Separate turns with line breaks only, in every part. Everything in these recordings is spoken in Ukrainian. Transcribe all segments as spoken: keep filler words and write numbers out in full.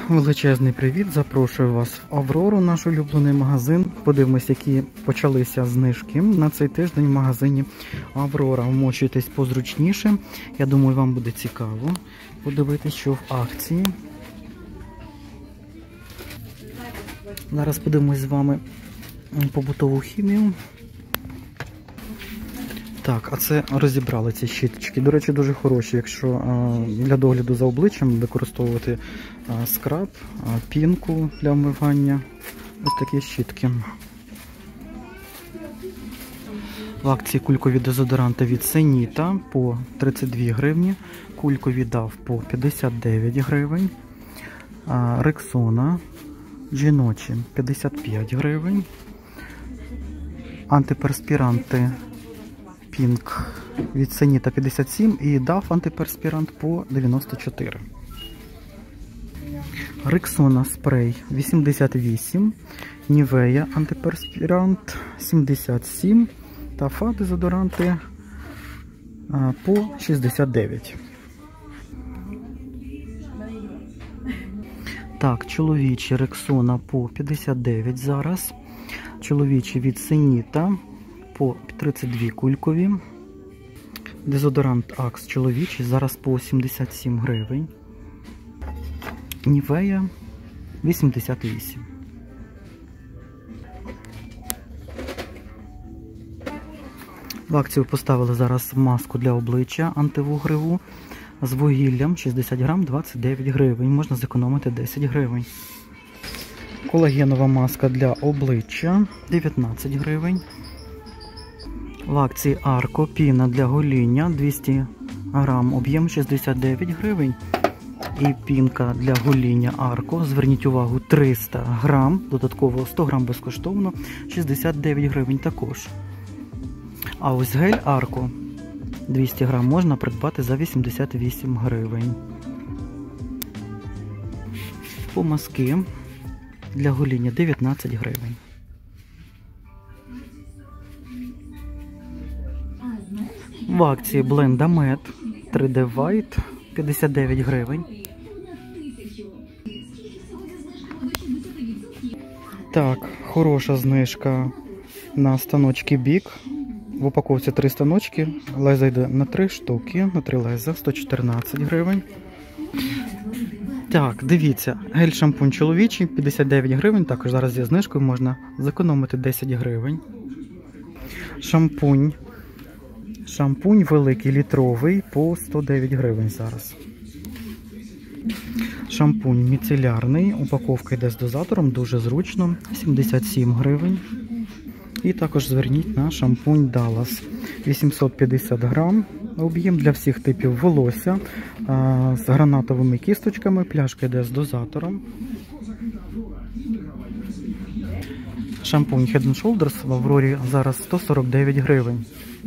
Величезний привіт! Запрошую вас в Аврору, наш улюблений магазин. Подивимось, які почалися знижки на цей тиждень в магазині Аврора. Вмочуйтесь позручніше. Я думаю, вам буде цікаво подивитися, що в акції. Зараз подивимось з вами побутову хімію. Так, а це розібрали ці щіточки. До речі, дуже хороші, якщо а, для догляду за обличчям використовувати а, скраб, а, пінку для вмивання. Ось такі щітки. В акції кулькові дезодоранти від Сеніта по тридцять дві гривні, кулькові дав по п'ятдесят дев'ять гривень, а, Рексона жіночі п'ятдесят п'ять гривень, антиперспіранти Пінк від Сеніта п'ятдесят сім і дав антиперспірант по дев'яносто чотири. Рексона спрей вісімдесят вісім, Нівея антиперспірант сімдесят сім та Фа дезодоранти по шістдесят дев'ять. Так, чоловічі Рексона по п'ятдесят дев'ять зараз. Чоловічі від Сеніта по тридцять дві кулькові. Дезодорант Акс чоловічий зараз по сімдесят сім гривень. Нівея вісімдесят вісім. В акцію поставили зараз маску для обличчя антивугреву з вугіллям шістдесят грам двадцять дев'ять гривень. Можна зекономити десять гривень. Колагенова маска для обличчя дев'ятнадцять гривень. В акції Арко піна для гоління двісті грам, об'єм шістдесят дев'ять гривень. І пінка для гоління Арко, зверніть увагу, триста грам, додатково сто грам безкоштовно, шістдесят дев'ять гривень також. А ось гель Арко двісті грам можна придбати за вісімдесят вісім гривень. Помазки для гоління дев'ятнадцять гривень. В акції Бленда Мед три де White п'ятдесят дев'ять гривень. Так, хороша знижка на станочки Бік. В упаковці три станочки, леза йде на три штуки, на три леза, сто чотирнадцять гривень. Так, дивіться, гель-шампунь чоловічий п'ятдесят дев'ять гривень, також зараз зі знижкою можна зекономити десять гривень. Шампунь. Шампунь великий літровий по сто дев'ять гривень зараз. Шампунь міцелярний, упаковка йде з дозатором, дуже зручно, сімдесят сім гривень. І також зверніть на шампунь Даллас, вісімсот п'ятдесят грам, об'єм для всіх типів волосся, з гранатовими кісточками, пляшка йде з дозатором. Шампунь Head and Shoulders в Аврорі зараз сто сорок дев'ять гривень.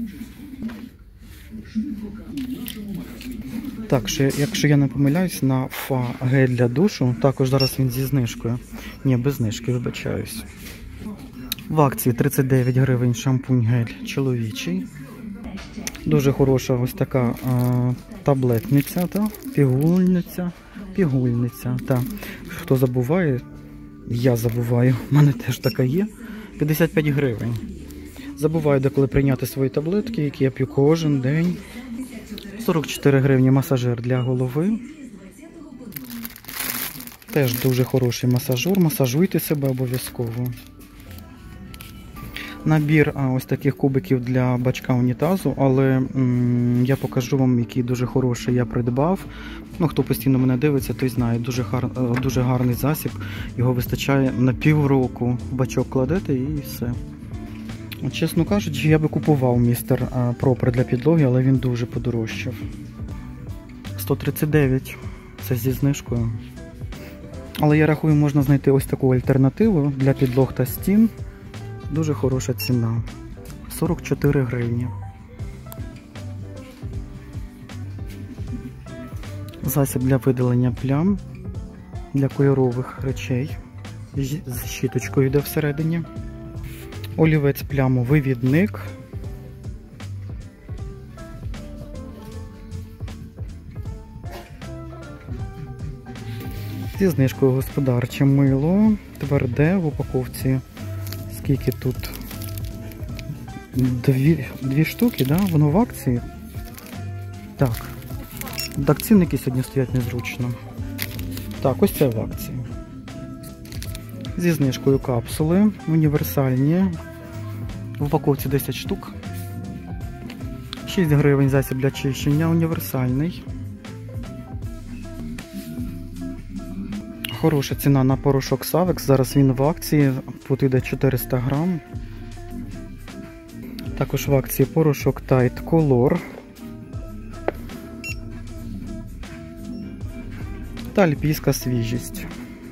Так, ще, якщо я не помиляюсь, на Фа гель для душу, також зараз він зі знижкою. Ні, без знижки, вибачаюсь. В акції тридцять дев'ять гривень шампунь гель чоловічий. Дуже хороша ось така а, таблетниця, та, пігульниця, пігульниця. Та. Хто забуває, я забуваю, в мене теж така є, п'ятдесят п'ять гривень. Забуваю деколи прийняти свої таблетки, які я п'ю кожен день. сорок чотири гривні масажер для голови. Теж дуже хороший масажер, масажуйте себе обов'язково. Набір а, ось таких кубиків для бачка унітазу, але м, я покажу вам, який дуже хороший я придбав. Ну, хто постійно мене дивиться, той знає, дуже, гар, дуже гарний засіб, його вистачає на півроку. Бачок кладете і все. От, чесно кажучи, я би купував містер Пропер для підлоги, але він дуже подорожчав. сто тридцять дев'ять, це зі знижкою. Але я рахую, можна знайти ось таку альтернативу для підлог та стін. Дуже хороша ціна. сорок чотири гривні. Засіб для видалення плям, для кольорових речей. З щіточкою йде всередині. Олівець плямовивідник. Зі знижкою господарче мило, тверде в упаковці. Скільки тут? Дві, дві штуки, да? Воно в акції? Так. Так, цінники сьогодні стоять незручно. Так, ось це в акції. Зі знижкою капсули, універсальні. В упаковці десять штук. шість гривень засіб для чищення, універсальний. Хороша ціна на порошок Савекс, зараз він в акції, тут йде чотириста грам. Також в акції порошок Tide Color. Та альпійська свіжість.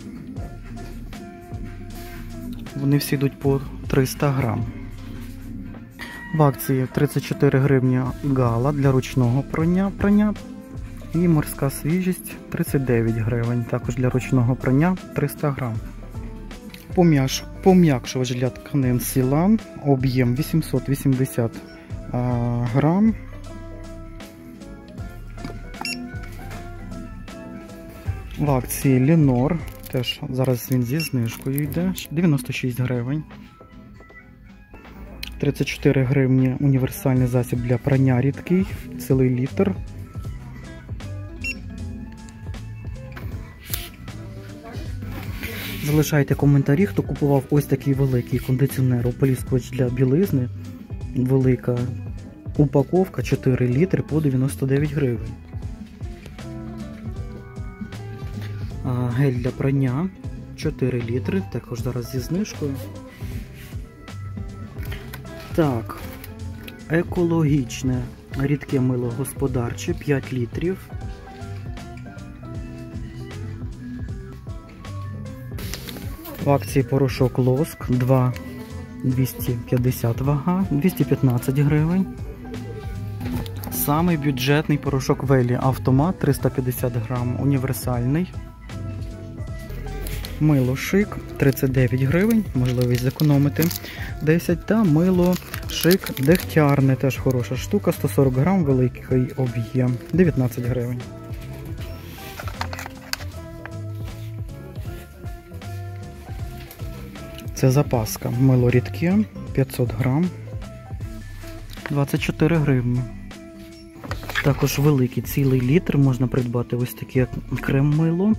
Вони всі йдуть по триста грам. В акції тридцять чотири гривні гала для ручного прання, прання. І морська свіжість тридцять дев'ять гривень. Також для ручного прання триста грам. Пом'яш, пом'якшувач для тканин Сілан. Об'єм вісімсот вісімдесят а, грам. В акції Ленор. Теж зараз він зі знижкою йде. дев'яносто шість гривень. тридцять чотири гривні універсальний засіб для прання рідкий. Цілий літр. Залишайте коментарі, хто купував ось такий великий кондиціонер, ополіскувач для білизни. Велика упаковка чотири літри по дев'яносто дев'ять гривень. А, гель для прання чотири літри, також зараз зі знижкою. Так, екологічне рідке мило господарче п'ять літрів. В акції порошок Лоск два двісті п'ятдесят вага, двісті п'ятнадцять гривень. Самий бюджетний порошок Велі Автомат триста п'ятдесят грам, універсальний. Мило Шик тридцять дев'ять гривень, можливість зекономити десять. Та мило Шик дегтярне, теж хороша штука, сто сорок грам, великий об'єм, дев'ятнадцять гривень. Це запаска. Мило рідке, п'ятсот грам, двадцять чотири гривні. Також великий цілий літр можна придбати ось таке крем-мило.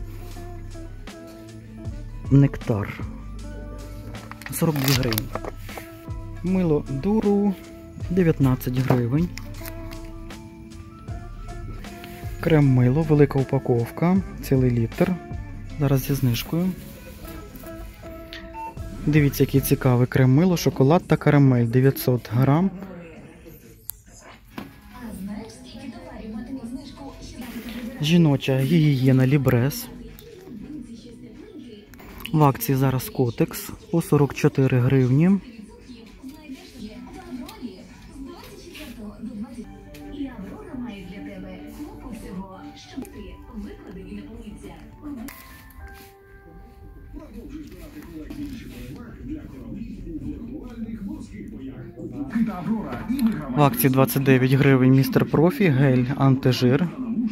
Нектар. сорок дві гривні. Мило Дуру дев'ятнадцять гривень. Крем-мило, велика упаковка, цілий літр. Зараз зі знижкою. Дивіться, який цікавий крем-мило, шоколад та карамель, дев'ятсот грам. Жіноча гігієна Лібрес. В акції зараз Котекс по сорок чотири гривні. В акції двадцять дев'ять гривень містер Профі, гель антижир.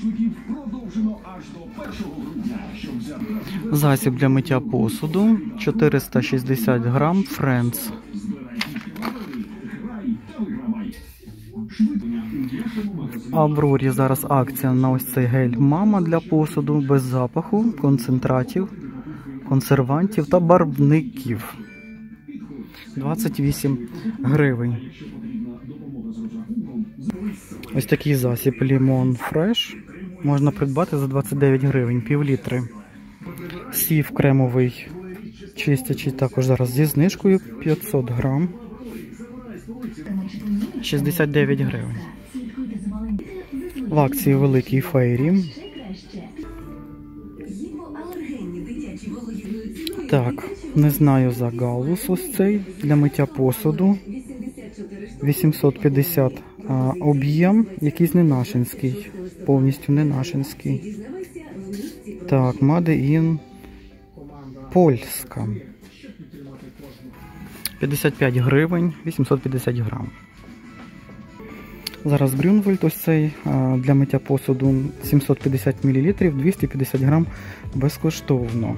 Засіб для миття посуду чотириста шістдесят грам, Friends. В Аврорі зараз акція на ось цей гель Мама для посуду без запаху, концентратів, консервантів та барвників. двадцять вісім гривень. Ось такий засіб Lemon Fresh можна придбати за двадцять дев'ять гривень, пів літри. Сів кремовий чистячий також зараз зі знижкою, п'ятсот грам, шістдесят дев'ять гривень. В акції великий Фейрі. Так, не знаю за галус ось цей, для миття посуду. вісімсот п'ятдесят а, об'єм, якийсь ненашинський, повністю ненашинський. Так, Made in Польська. п'ятдесят п'ять гривень, вісімсот п'ятдесят грам. Зараз Брюнвельд ось цей для миття посуду сімсот п'ятдесят мілілітрів, двісті п'ятдесят грам безкоштовно.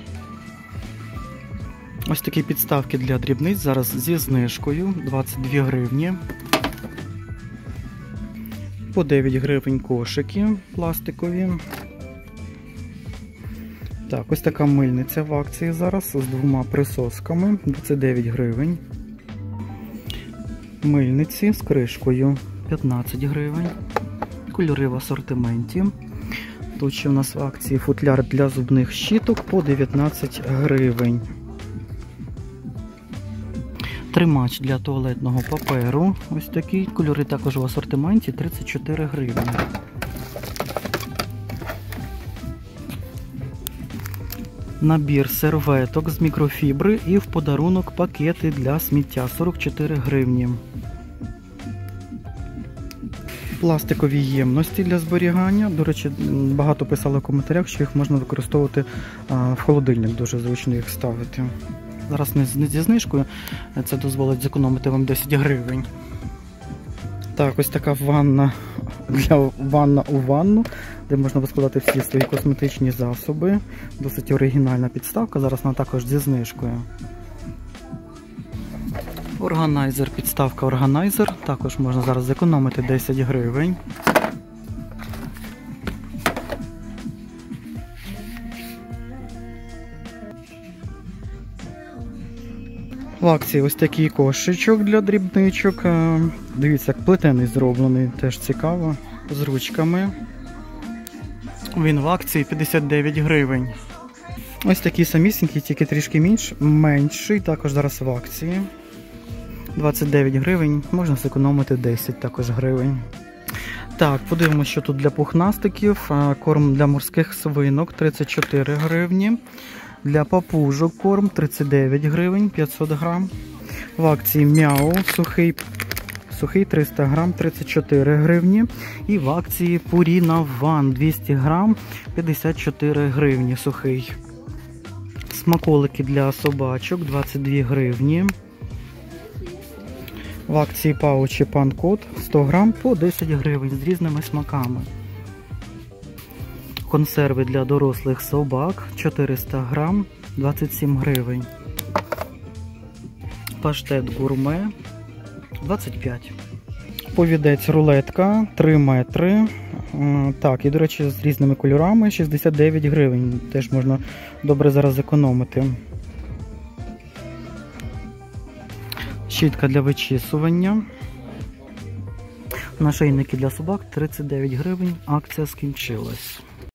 Ось такі підставки для дрібниць зараз зі знижкою двадцять дві гривні. По дев'ять гривень кошики пластикові. Так, ось така мильниця в акції зараз з двома присосками, двадцять дев'ять гривень. Мильниці з кришкою п'ятнадцять гривень. Кольори в асортименті. Тут ще в нас в акції футляр для зубних щіток по дев'ятнадцять гривень. Тримач для туалетного паперу. Ось такий. Кольори також в асортименті, тридцять чотири гривні. Набір серветок з мікрофібри і в подарунок пакети для сміття сорок чотири гривні. Пластикові ємності для зберігання. До речі, багато писали в коментарях, що їх можна використовувати в холодильник, дуже зручно їх ставити. Зараз не зі знижкою, це дозволить зекономити вам десять гривень. Так, ось така ванна для ванна у ванну, де можна поскладати всі свої косметичні засоби. Досить оригінальна підставка, зараз вона також зі знижкою. Органайзер, підставка органайзер, також можна зараз зекономити десять гривень. В акції ось такий кошечок для дрібничок. Дивіться, як плетений зроблений, теж цікаво, з ручками. Він в акції п'ятдесят дев'ять гривень. Ось такий самісінький, тільки трішки менш, менший, також зараз в акції. двадцять дев'ять гривень, можна зекономити десять також гривень. Так, подивимося, що тут для пухнастиків. Корм для морських свинок тридцять чотири гривні. Для папужок корм тридцять дев'ять гривень, п'ятсот грам. В акції Мяу сухий, сухий триста грам, тридцять чотири гривні. І в акції Purina One двісті грам, п'ятдесят чотири гривні сухий. Смаколики для собачок двадцять дві гривні. В акції паучі Пан-Кот сто грам по десять гривень з різними смаками. Консерви для дорослих собак чотириста грам, двадцять сім гривень. Паштет гурме двадцять п'ять. Повідець рулетка три метри. Так, і, до речі, з різними кольорами шістдесят дев'ять гривень. Теж можна добре зараз зекономити. Щітка для вичісування. Нашийники для собак тридцять дев'ять гривень. Акція скінчилась.